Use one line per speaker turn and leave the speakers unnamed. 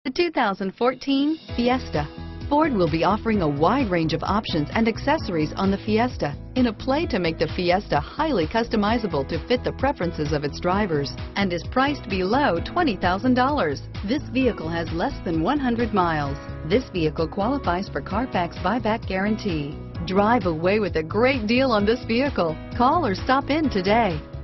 The 2014 Fiesta. Ford will be offering a wide range of options and accessories on the Fiesta in a play to make the Fiesta highly customizable to fit the preferences of its drivers and is priced below $20,000. This vehicle has less than 100 miles. This vehicle qualifies for Carfax buyback guarantee. Drive away with a great deal on this vehicle. Call or stop in today.